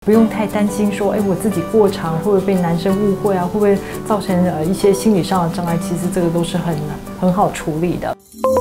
不用太担心说，我自己过长会不会被男生误会啊？会不会造成一些心理上的障碍？其实这个都是很好处理的。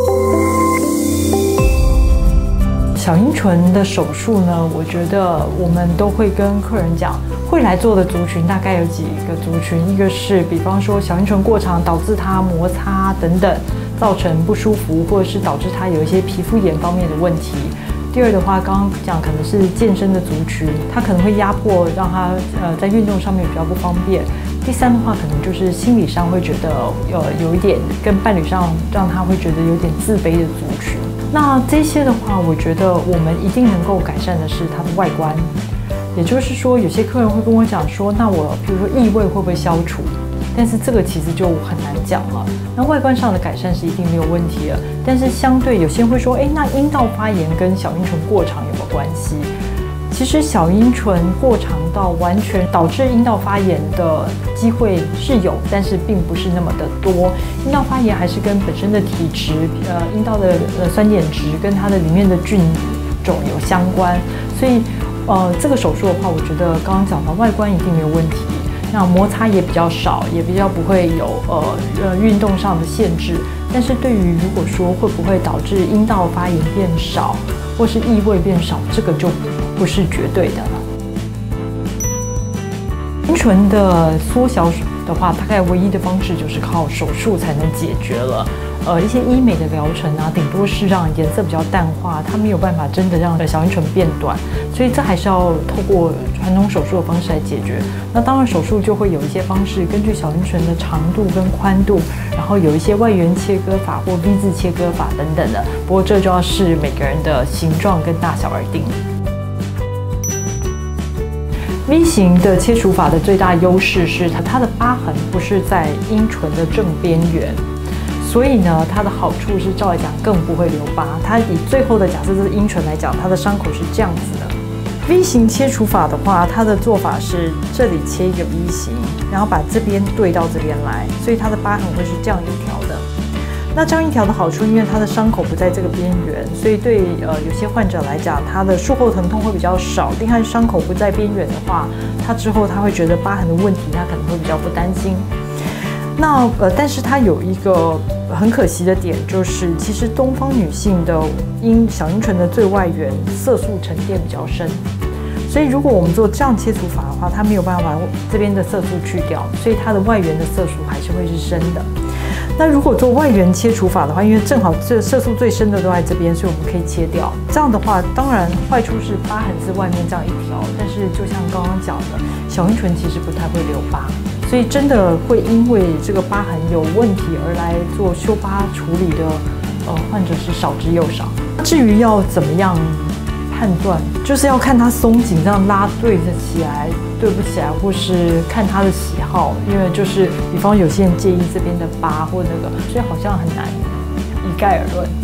小阴唇的手术呢，我觉得我们都会跟客人讲，会来做的族群大概有几个族群，一个是比方说小阴唇过长导致它摩擦等等，造成不舒服，或者是导致它有一些皮肤炎方面的问题。第二的话，刚刚讲可能是健身的族群，它可能会压迫，让它在运动上面比较不方便。第三的话，可能就是心理上会觉得有一点跟伴侣上让他会觉得有点自卑的族群。那这些的话，我觉得我们一定能够改善的是它的外观。也就是说，有些客人会跟我讲说，那我比如说异味会不会消除？但是这个其实就很难讲了。那外观上的改善是一定没有问题的，但是相对有些人会说，那阴道发炎跟小阴唇过长有没有关系？其实小阴唇过长到完全导致阴道发炎的机会是有，但是并不是那么的多。阴道发炎还是跟本身的体质，阴道的酸碱值跟它的里面的菌种有相关。所以，这个手术的话，我觉得刚刚讲到外观一定没有问题。那摩擦也比较少，也比较不会有运动上的限制。但是对于如果说会不会导致阴道发炎变少，或是异味变少，这个就不是绝对的了。阴唇的缩小的话，大概唯一的方式就是靠手术才能解决了。一些医美的疗程啊，顶多是让颜色比较淡化，它没有办法真的让小阴唇变短，所以这还是要透过传统手术的方式来解决。那当然，手术就会有一些方式，根据小阴唇的长度跟宽度，然后有一些外缘切割法或 V 字切割法等等的。不过这就要视每个人的形状跟大小而定。V 型的切除法的最大优势是它的疤痕不是在阴唇的正边缘。所以呢，它的好处是照来讲更不会留疤。它以最后的假设是阴唇来讲，它的伤口是这样子的。V 型切除法的话，它的做法是这里切一个 V 型，然后把这边对到这边来，所以它的疤痕会是这样一条的。那这样一条的好处，因为它的伤口不在这个边缘，所以对有些患者来讲，他的术后疼痛会比较少。另外，伤口不在边缘的话，他之后他会觉得疤痕的问题，他可能会比较不担心。那但是它有一个很可惜的点，就是其实东方女性的小阴唇的最外缘色素沉淀比较深，所以如果我们做这样切除法的话，它没有办法把这边的色素去掉，所以它的外缘的色素还是会是深的。那如果做外缘切除法的话，因为正好这色素最深的都在这边，所以我们可以切掉。这样的话，当然坏处是疤痕是外面这样一条，但是就像刚刚讲的，小阴唇其实不太会留疤。所以真的会因为这个疤痕有问题而来做修疤处理的患者是少之又少。至于要怎么样判断，就是要看他松紧这样拉对得起来、对不起来，或是看他的喜好。因为就是比方有些人介意这边的疤或那个，所以好像很难一概而论。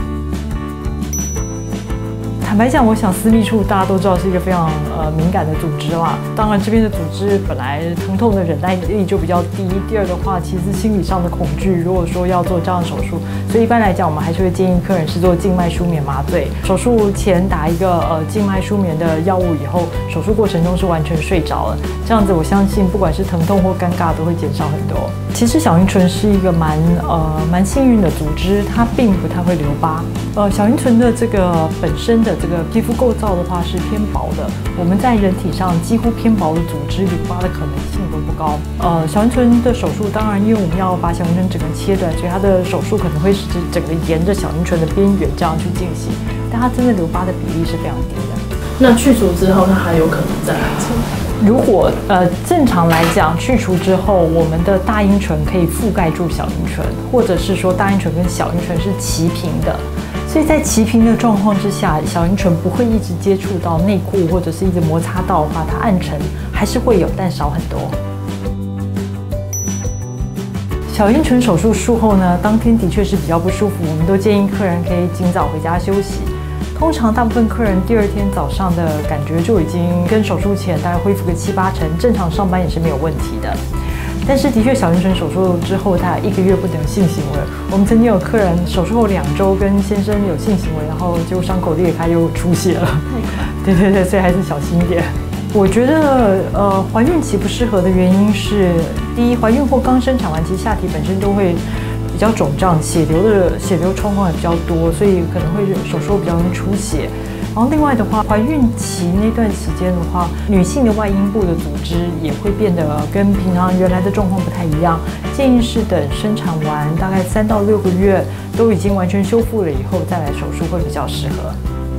坦白讲，我想私密处大家都知道是一个非常敏感的组织啦。当然，这边的组织本来疼痛的忍耐力就比较低。第二的话，其实心理上的恐惧，如果说要做这样的手术，所以一般来讲，我们还是会建议客人是做静脉舒眠麻醉。手术前打一个静脉舒眠的药物以后，手术过程中是完全睡着了。这样子，我相信不管是疼痛或尴尬都会减少很多。其实小阴唇是一个蛮幸运的组织，它并不太会留疤。小阴唇的这个本身的这个皮肤构造的话是偏薄的，我们在人体上几乎偏薄的组织留疤的可能性都不高。小阴唇的手术，当然因为我们要把小阴唇整个切断，所以它的手术可能会是整个沿着小阴唇的边缘这样去进行，但它真的留疤的比例是非常低的。 那去除之后，它还有可能再来吗？ 如果正常来讲，去除之后，我们的大阴唇可以覆盖住小阴唇，或者是说大阴唇跟小阴唇是齐平的。所以在齐平的状况之下，小阴唇不会一直接触到内裤，或者是一直摩擦到的话，它暗沉还是会有，但少很多。小阴唇手术术后呢，当天的确是比较不舒服，我们都建议客人可以尽早回家休息。通常大部分客人第二天早上的感觉就已经跟手术前大概恢复个7、8成，正常上班也是没有问题的。但是的确，小阴唇手术之后，他1个月不能性行为。我们曾经有客人手术后2周跟先生有性行为，然后结果伤口裂开又出血了。对，所以还是小心一点。 我觉得怀孕期不适合的原因是，第一，怀孕或刚生产完，其实下体本身都会比较肿胀，血流状况也比较多，所以可能会手术比较容易出血。然后另外的话，怀孕期那段时间的话，女性的外阴部的组织也会变得跟平常原来的状况不太一样。建议是等生产完大概3到6个月都已经完全修复了以后再来手术会比较适合。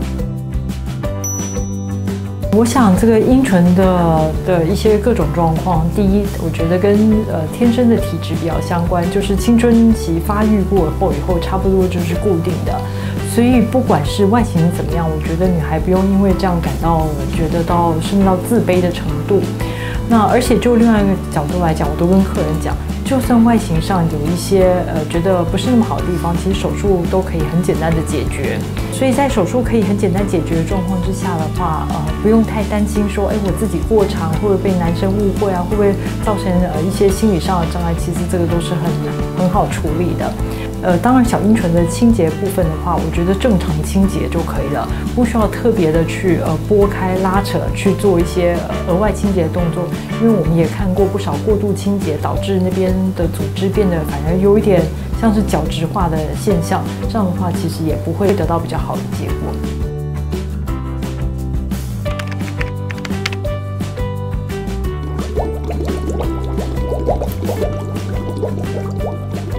我想这个阴唇的一些各种状况，第一，我觉得跟天生的体质比较相关，就是青春期发育过以后差不多就是固定的，所以不管是外形怎么样，我觉得女孩不用因为这样感到觉得甚至到自卑的程度。那而且就另外一个角度来讲，我都跟客人讲，就算外形上有一些觉得不是那么好的地方，其实手术都可以很简单的解决。所以在手术可以很简单解决的状况之下的话，不用太担心说，我自己过长会不会被男生误会啊，会不会造成一些心理上的障碍？其实这个都是很好处理的。当然小阴唇的清洁部分的话，我觉得正常清洁就可以了，不需要特别的去拨开拉扯去做一些额外清洁的动作，因为我们也看过不少过度清洁导致那边的组织变得反而有一点像是角质化的现象，这样的话其实也不会得到比较好的结果。